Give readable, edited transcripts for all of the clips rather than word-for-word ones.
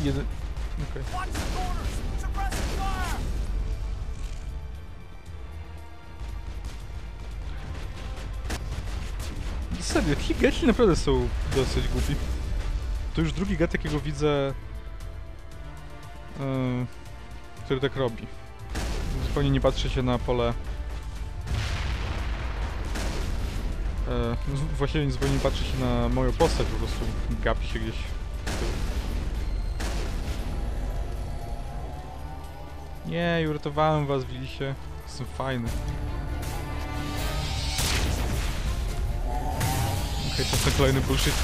Jeden... Okej. Serio, ci geci naprawdę są dosyć głupi. To już drugi get, jakiego widzę, który tak robi. Zupełnie nie patrzy się na pole. Właściwie zupełnie nie patrzy się na moją postać, po prostu gapi się gdzieś w tył. Nie, uratowałem was, widzicie? Jestem fajny. Okej, czas na kolejny bullshit.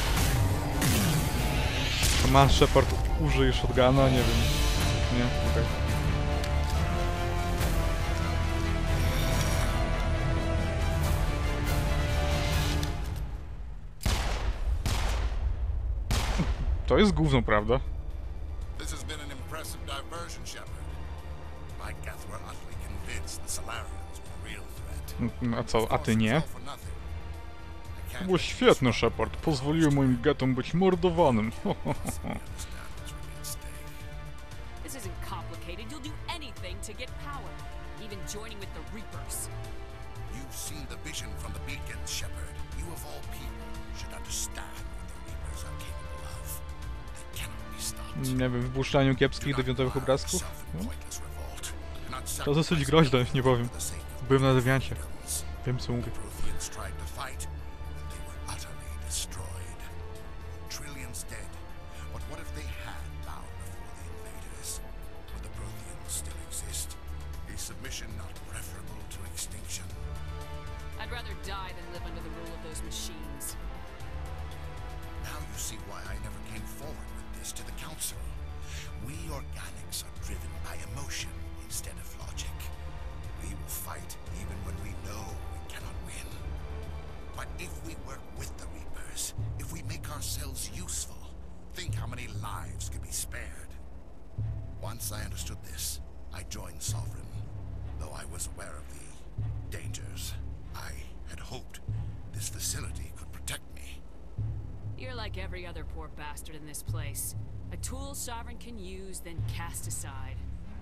To masz Shepard, użyj shotguna, nie wiem. Nie? Okej. To jest gówno, prawda? This has been an impressive diversion, Shepard. My Geth were utterly convinced the Solarians were a real threat. A co, a ty nie? To było świetne, Shepard. Pozwoliłem moim getom być mordowanym. This isn't complicated. You'll do anything to get power, even joining with the Reapers. You've seen the vision from the beacons, Shepard. You of all people should understand what the Reapers are capable of. They cannot be stopped. Nie wiem, w wypuszczaniu kiepskich dewiantowych obrazków? No. To dosyć groźne, nie powiem. Byłem na dewiancie. Wiem, co mówię. I'd rather die than live under the rule of those machines. Now you see why I never came forward with this to the Council. We organics are driven by emotion instead of logic. We will fight even when we know we cannot win. But if we work with the Reapers, if we make ourselves useful, think how many lives could be spared. Once I understood this, I joined Sovereign, though I was aware of the dangers. I had hoped this facility could protect me. You're like every other poor bastard in this place. A tool Sovereign can use, then cast aside.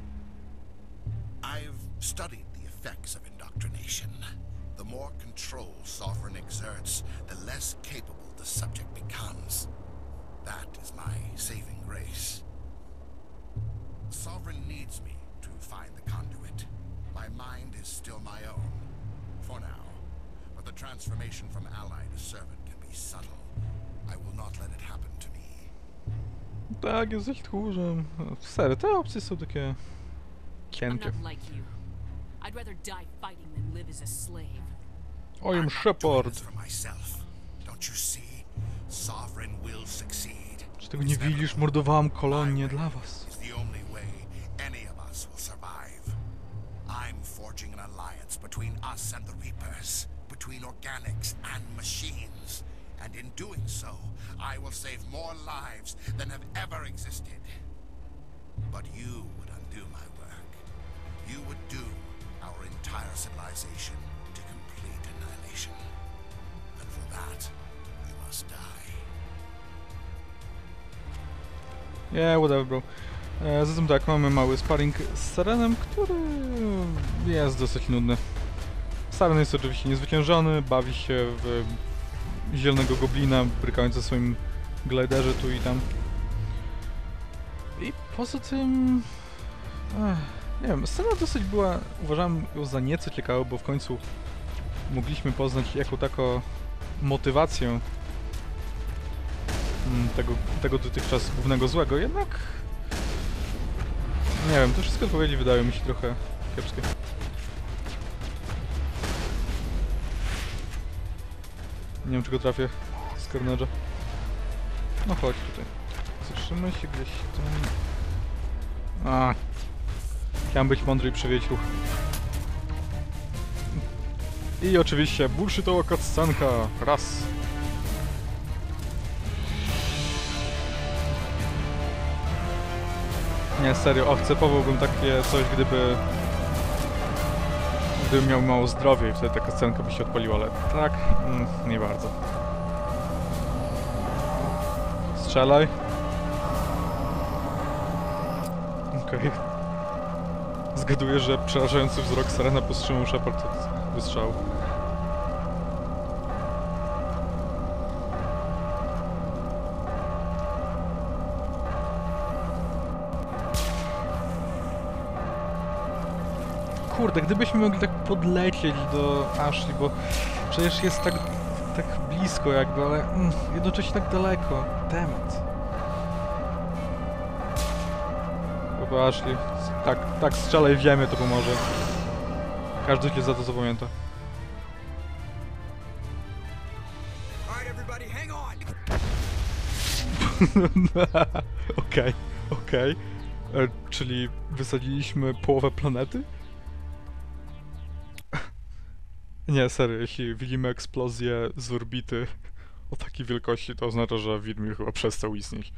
I've studied the effects of indoctrination. The more control Sovereign exerts, the less capable the subject becomes. That is my saving grace. Sovereign needs me to find the conduit. My mind is still my own, for now. But the transformation from ally to servant can be subtle. I will not let it happen to me. Tak, jesteś tchórzem. Serio, te opcje są takie... I'm cienkie. not like you. I'd rather die fighting than live as a slave. I am Shepard. For myself. Don't you see? Sovereign will succeed. Czy tego nie widzisz? Mordowałam kolonię dla was. It's the only way any of us will survive. I'm forging an alliance between us and the Reapers, between organics and machines. And in doing so, I will save more lives than have ever existed. But you would undo my work. You would doom our entire civilization to complete annihilation. And for that, you must die. Yeah, whatever, bro. Zatem tak, mamy mały sparring z Sarenem, który jest dosyć nudny. Saren jest oczywiście niezwyciężony, bawi się w zielonego goblina, brykając ze swoim gliderze tu i tam. I poza tym... nie wiem, scena dosyć była, uważam ją za nieco ciekawą, bo w końcu mogliśmy poznać jako taką motywację tego dotychczas głównego złego, jednak... nie wiem, te wszystkie odpowiedzi wydają mi się trochę kiepskie. Nie wiem, czy go trafię z Carnage'a. No chodź tutaj. Zatrzymaj się gdzieś tam. Chciałem być mądry i przewieźć ruch. I oczywiście bullshitowa cutscenka. Raz. Nie, serio, akceptowałbym takie coś, gdybym miał mało zdrowia i wtedy taka scenka by się odpaliła, ale tak, nie bardzo. Strzelaj. Okej. Zgaduję, że przerażający wzrok Serena powstrzymał Shepard od wystrzału. Kurde, gdybyśmy mogli tak podlecieć do Ashley, bo przecież jest tak blisko jakby, ale jednocześnie tak daleko. Temat. Chyba Ashley. Tak, strzelaj w ziemię, to pomoże. Każdy cię za to zapamięta. Okej. Czyli wysadziliśmy połowę planety? Nie, serio, jeśli widzimy eksplozję z orbity o takiej wielkości, to oznacza, że Widmir chyba przestał istnieć.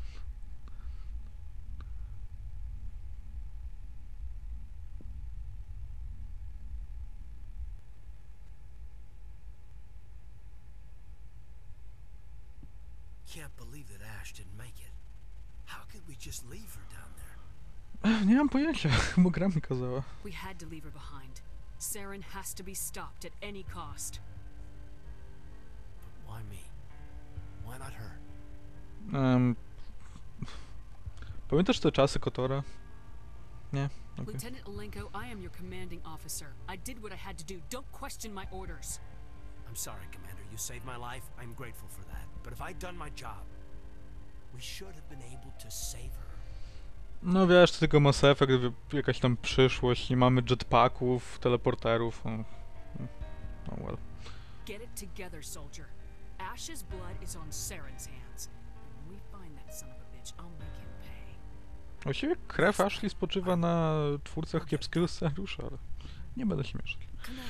Can't believe that Ash didn't make it. How could we just leave her down there? Nie mam pojęcia, bo gra mi kazała. We had to leave her behind. Saren has to be stopped at any cost. But why me? Why not her? Pamiętasz te czasy Kotora? Nie? Okay. Lieutenant Alenko, I am your commanding officer. I did what I had to do. Don't question my orders. I'm sorry, Commander. You saved my life. I'm grateful for that. But if I'd done my job, we should have been able to save her. No wiesz, to tylko Mass Effect, jakaś tam przyszłość, nie mamy jetpacków, teleporterów. Oh well. Get it together, soldier. Ash's blood is on Saren's hands. And when we find that son of a bitch, I'll make him pay. Właściwie krew Ashley spoczywa na twórcach kiepskiego scenariusza, ale nie będę się mieszać.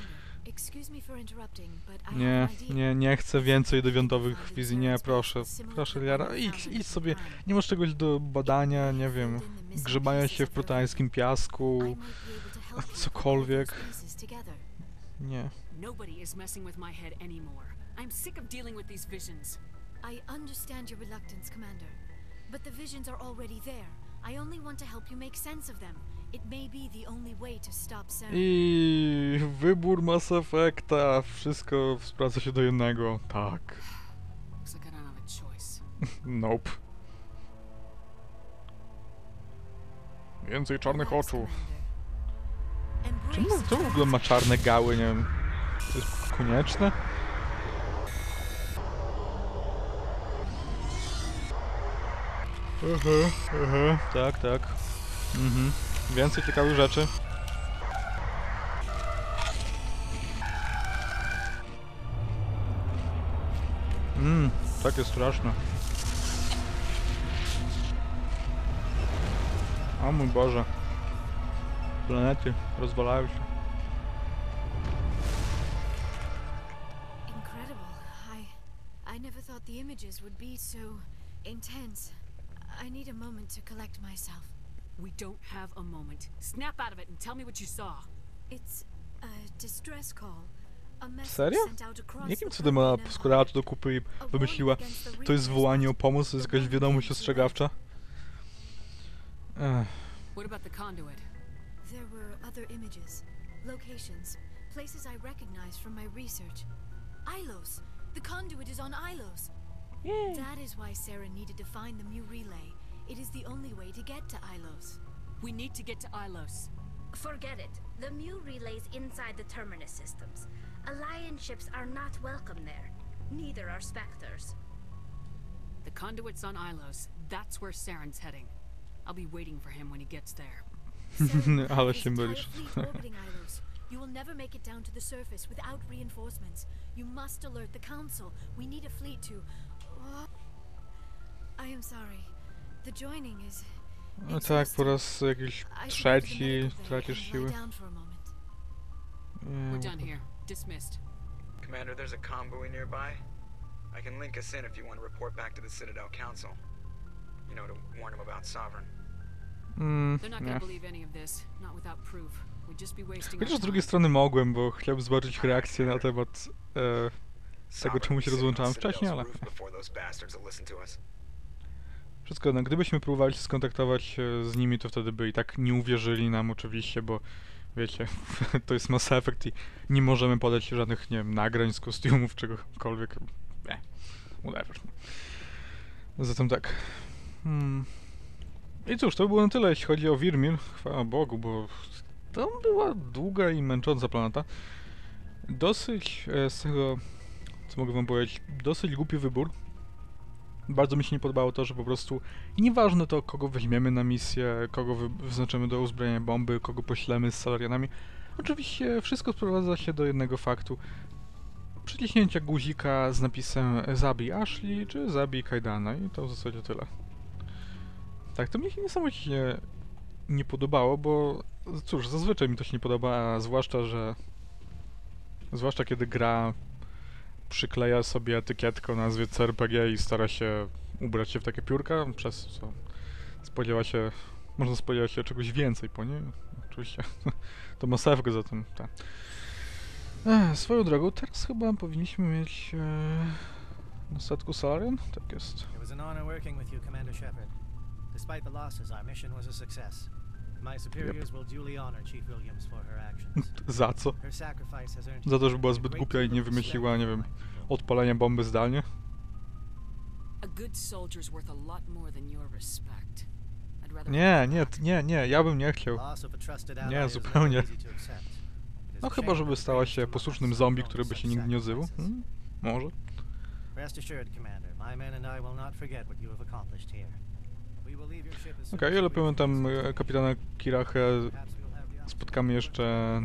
Nie chcę więcej dewiantowych wizji, nie, proszę Liara, idź sobie, nie masz czegoś do badania, nie wiem, grzebania się w proteańskim piasku, cokolwiek. Nie. Nobody is messing with my head anymore. I'm sick of dealing with these visions. I understand your reluctance, Commander, but the visions are already there. I only want to help you make sense of them. It may be the only way to stop Saren. I wybór Mass Effecta, wszystko sprawdza się do jednego, tak. Looks like I don't have a choice. Nope. Więcej czarnych oczu. Czemu to w ogóle ma czarne gały, nie wiem. To jest konieczne? Tak. Więcej ciekawych rzeczy. Takie straszne. O mój Boże. Planety rozwalają się. Incredible. I never thought the images would be so intense. I need a moment to collect myself. We don't have a moment. Snap out of it and tell me what you saw. It's a distress call. A message Serio? sent out across Jakim the cudem ona Protean składała to Empire. do kupy i wymyśliła, to jest wołanie o pomoc, to jest jakaś wiadomość ostrzegawcza? What about the conduit? There were other images, locations, places I recognize from my research. Ilos! The conduit is on Ilos! That is why Sarah needed to find the Mu relay. It is the only way to get to Ilos. We need to get to Ilos. Forget it. The Mu relay's inside the Terminus systems. Alliance ships are not welcome there. Neither are Spectres. The conduit's on Ilos. That's where Saren's heading. I'll be waiting for him when he gets there. Ale się mylisz. Orbiting Ilos. You will never make it down to the surface without reinforcements. You must alert the Council. We need a fleet to... I am sorry. The joining is... No tak, po raz jakiś trzeci tracisz siły. We're done here. Dismissed. Commander, there's a convoy nearby. I can link us in if you want to report back to the Citadel Council. You know, to warn them about Sovereign. They're not gonna believe any of this, not without proof. We'd just be wasting Chociaż our z drugiej time. strony mogłem, bo chciałem zobaczyć ich reakcję na temat tego, czemu się rozłączałem wcześniej, ale... Wszystko jedno, gdybyśmy próbowali się skontaktować z nimi, to wtedy by i tak nie uwierzyli nam oczywiście, bo wiecie, to jest Mass Effect i nie możemy podać żadnych, nie wiem, nagrań z kostiumów, czegokolwiek. Whatever. Zatem tak. I cóż, to było na tyle, jeśli chodzi o Virmir. Chwała Bogu, bo to była długa i męcząca planeta. Dosyć, z tego, co mogę wam powiedzieć, dosyć głupi wybór. Bardzo mi się nie podobało to, że po prostu nieważne to, kogo weźmiemy na misję, kogo wyznaczymy do uzbrojenia bomby, kogo poślemy z Salarianami. Oczywiście wszystko sprowadza się do jednego faktu. Przyciśnięcia guzika z napisem zabij Ashley, czy zabij Kaidana i to w zasadzie tyle. Tak, to mi się niesamowicie nie podobało, bo cóż, zazwyczaj mi to się nie podoba, a zwłaszcza kiedy gra przykleja sobie etykietkę o nazwie CRPG i stara się ubrać się w takie piórka, przez co można spodziewać się czegoś więcej po niej. Oczywiście to Mass Effect, zatem tak. Swoją drogą, teraz chyba powinniśmy mieć na statku Salarian? Tak jest. It was an honor working with you, Commander Shepard. Despite the losses, our mission was a success. My superiors will duly honor Chief Williams for her actions. Za co? Her sacrifice has earned Za to, że była zbyt głupia i nie wymyśliła, nie wiem, odpalenia bomby zdalnie? A good soldier's worth a lot more than your respect. I'd rather Nie, ja bym nie chciał. loss of a trusted ally Nie, is never zupełnie. easy to accept. It is No a chyba, shame żeby that stała brave się among posłusznym us zombie, have który by such się nigdy nie odzywał. sacrifices. Może. Rest assured, Commander, my men and I will not forget what you have accomplished here. We will leave your ship as soon Okej, as ale we pamiętam reach kapitana Kirachę Perhaps we'll have the spotkamy jeszcze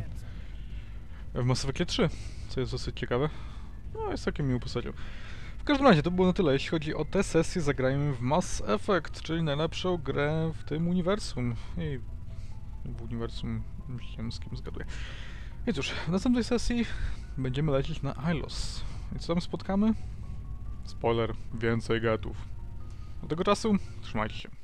w Mass Effectie 3, co jest dosyć ciekawe. No, jest całkiem miłą postacią. W każdym razie, to było na tyle. Jeśli chodzi o tę sesję, zagrajmy w Mass Effect, czyli najlepszą grę w tym uniwersum. I w uniwersum ziemskim, zgaduję. I cóż, w następnej sesji będziemy lecieć na Ilos. I co tam spotkamy? Spoiler, więcej gatów. Do tego czasu trzymajcie się.